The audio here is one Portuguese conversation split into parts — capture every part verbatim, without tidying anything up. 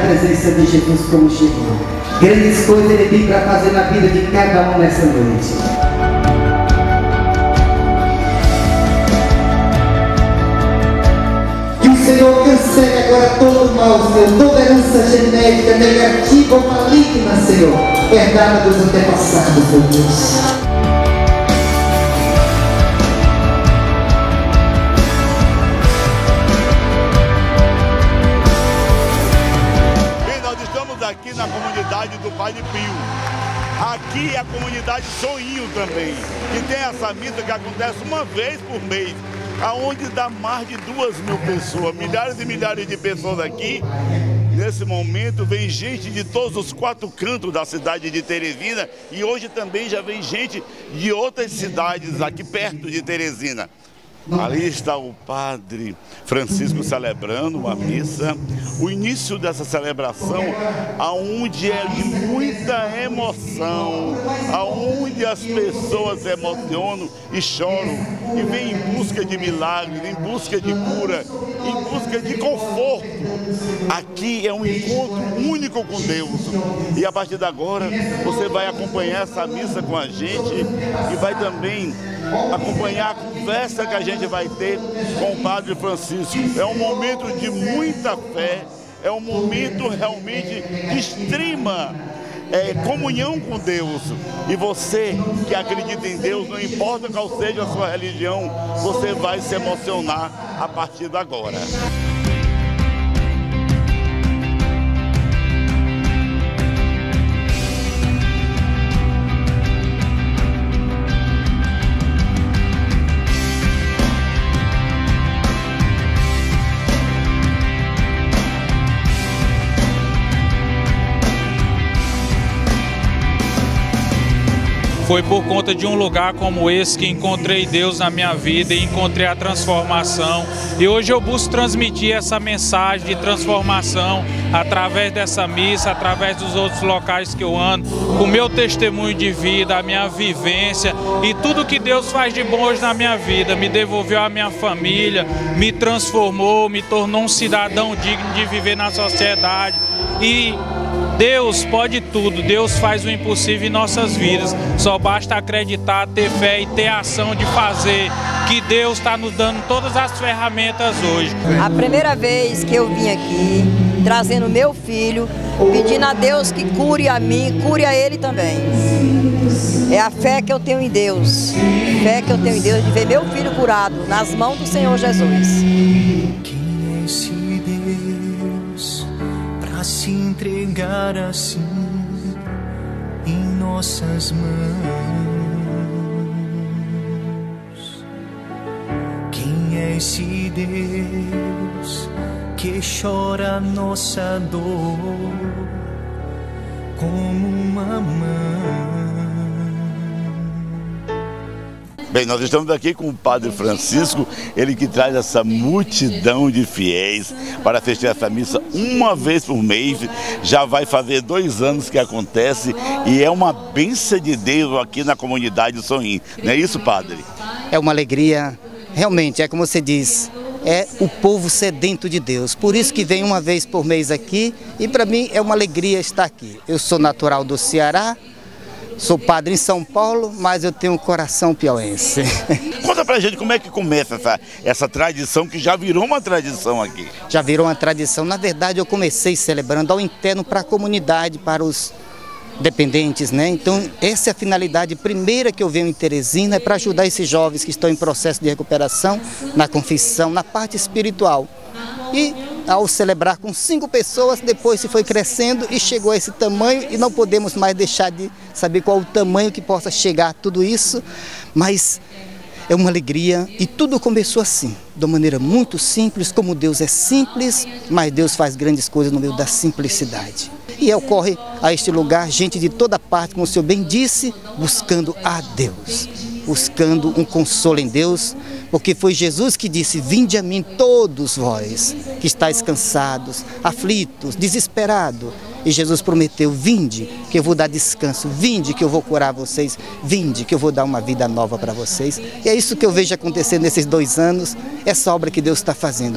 presença de Jesus como chegou. Grandes coisas Ele tem para fazer na vida de cada um nessa noite. Que o Senhor cancele agora todo o mal, Senhor, toda herança genética, negativa ou maligna, Senhor, herdada dos antepassados, meu Deus. Aqui na comunidade do Padre Pio. Aqui é a comunidade Soninho também, que tem essa missa que acontece uma vez por mês, aonde dá mais de duas mil pessoas, milhares e milhares de pessoas aqui. Nesse momento vem gente de todos os quatro cantos da cidade de Teresina e hoje também já vem gente de outras cidades aqui perto de Teresina. Ali está o Padre Francisco celebrando uma missa, o início dessa celebração, aonde é de muita emoção, aonde as pessoas se emocionam e choram, e vêm em busca de milagres, em busca de cura, em busca de conforto. Aqui é um encontro único com Deus, e a partir de agora você vai acompanhar essa missa com a gente e vai também acompanhar a conversa que a gente vai ter com o Padre Francisco. É um momento de muita fé, é um momento realmente de extrema é, comunhão com Deus. E você que acredita em Deus, não importa qual seja a sua religião, você vai se emocionar a partir de agora. Foi por conta de um lugar como esse que encontrei Deus na minha vida e encontrei a transformação. E hoje eu busco transmitir essa mensagem de transformação através dessa missa, através dos outros locais que eu ando, com o meu testemunho de vida, a minha vivência e tudo que Deus faz de bom hoje na minha vida. Me devolveu a minha família, me transformou, me tornou um cidadão digno de viver na sociedade. E Deus pode tudo, Deus faz o impossível em nossas vidas. Só basta acreditar, ter fé e ter ação de fazer, que Deus está nos dando todas as ferramentas hoje. A primeira vez que eu vim aqui, trazendo meu filho, pedindo a Deus que cure a mim, cure a ele também. É a fé que eu tenho em Deus, fé que eu tenho em Deus de ver meu filho curado nas mãos do Senhor Jesus. Quem é esse Deus para se entregar assim em nossas mãos? Quem é esse Deus que chora nossa dor como uma mãe? Bem, nós estamos aqui com o Padre Francisco, ele que traz essa multidão de fiéis para assistir essa missa uma vez por mês. Já vai fazer dois anos que acontece e é uma bênção de Deus aqui na comunidade do Soninho. Não é isso, Padre? É uma alegria, realmente, é como você diz, é o povo sedento de Deus. Por isso que vem uma vez por mês aqui e para mim é uma alegria estar aqui. Eu sou natural do Ceará, sou padre em São Paulo, mas eu tenho um coração piauense. Conta pra gente como é que começa essa, essa tradição que já virou uma tradição aqui. Já virou uma tradição. Na verdade, eu comecei celebrando ao interno para a comunidade, para os dependentes, né? Então, essa é a finalidade primeira que eu venho em Teresina, é para ajudar esses jovens que estão em processo de recuperação, na confissão, na parte espiritual. E ao celebrar com cinco pessoas, depois se foi crescendo e chegou a esse tamanho e não podemos mais deixar de saber qual o tamanho que possa chegar a tudo isso, mas é uma alegria e tudo começou assim, de uma maneira muito simples, como Deus é simples, mas Deus faz grandes coisas no meio da simplicidade. E ocorre a este lugar gente de toda parte, como o senhor bem disse, buscando a Deus, buscando um consolo em Deus, porque foi Jesus que disse: vinde a mim todos vós, que estáis cansados, aflitos, desesperados. E Jesus prometeu: vinde, que eu vou dar descanso, vinde, que eu vou curar vocês, vinde, que eu vou dar uma vida nova para vocês. E é isso que eu vejo acontecer nesses dois anos, essa obra que Deus está fazendo.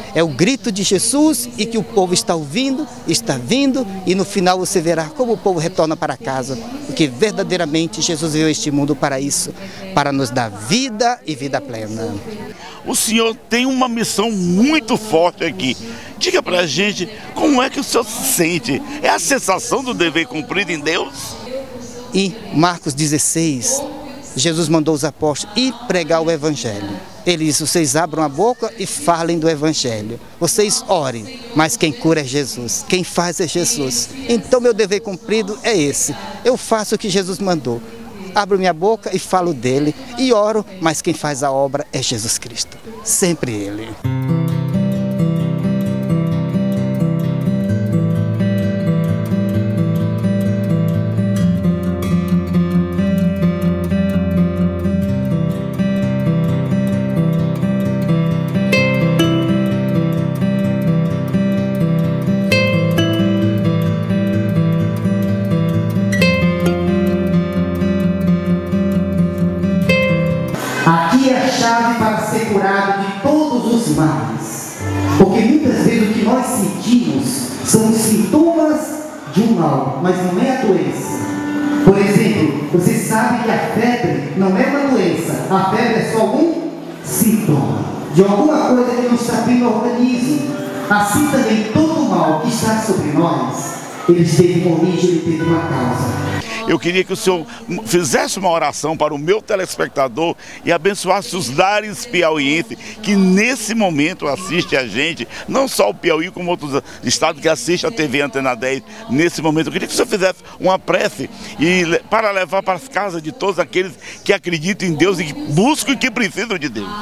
É o grito de Jesus e que o povo está ouvindo, está vindo, e no final você verá como o povo retorna para casa, porque verdadeiramente Jesus veio a este mundo para isso, para nos dar vida e vida plena. O senhor tem uma missão muito forte aqui. Diga pra gente como é que o senhor se sente. É a sensação do dever cumprido em Deus? E Marcos dezesseis, Jesus mandou os apóstolos ir pregar o Evangelho. Ele disse, vocês abram a boca e falem do Evangelho. Vocês orem, mas quem cura é Jesus, quem faz é Jesus. Então meu dever cumprido é esse. Eu faço o que Jesus mandou. Abro minha boca e falo dele, e oro, mas quem faz a obra é Jesus Cristo. Sempre Ele. Aqui é a chave para ser curado de todos os males. Porque muitas vezes o que nós sentimos são os sintomas de um mal, mas não é a doença. Por exemplo, você sabe que a febre não é uma doença, a febre é só um sintoma de alguma coisa que não está bem no organismo. Assim também todo mal que está sobre nós, ele teve uma origem, ele teve uma causa. Eu queria que o senhor fizesse uma oração para o meu telespectador e abençoasse os lares piauienses que nesse momento assistem a gente, não só o Piauí, como outros estados que assistem a T V Antena dez nesse momento. Eu queria que o senhor fizesse uma prece e, para levar para as casas de todos aqueles que acreditam em Deus e que buscam e que precisam de Deus.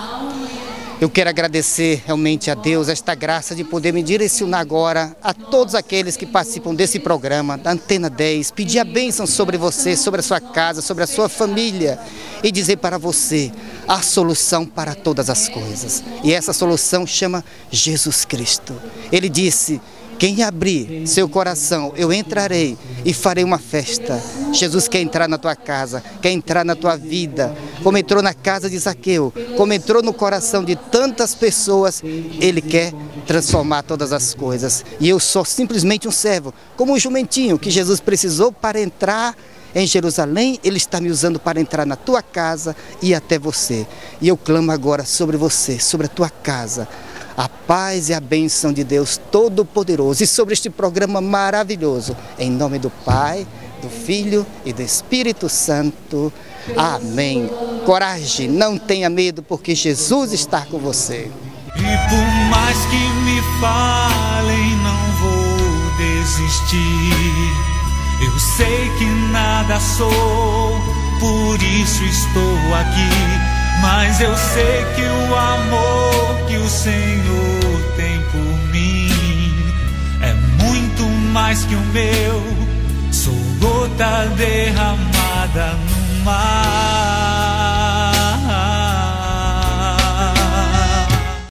Eu quero agradecer realmente a Deus esta graça de poder me direcionar agora a todos aqueles que participam desse programa, da Antena dez, pedir a bênção sobre você, sobre a sua casa, sobre a sua família e dizer para você a solução para todas as coisas. E essa solução chama Jesus Cristo. Ele disse, quem abrir seu coração, eu entrarei e farei uma festa. Jesus quer entrar na tua casa, quer entrar na tua vida. Como entrou na casa de Zaqueu, como entrou no coração de tantas pessoas, Ele quer transformar todas as coisas. E eu sou simplesmente um servo, como um jumentinho que Jesus precisou para entrar em Jerusalém. Ele está me usando para entrar na tua casa e até você. E eu clamo agora sobre você, sobre a tua casa, a paz e a bênção de Deus Todo-Poderoso e sobre este programa maravilhoso, em nome do Pai, do Filho e do Espírito Santo. Amém. Coragem, não tenha medo, porque Jesus está com você. E por mais que me falem, não vou desistir. Eu sei que nada sou, por isso estou aqui. Mas eu sei que o amor que o Senhor tem por mim é muito mais que o meu. Sou gota derramada no mar.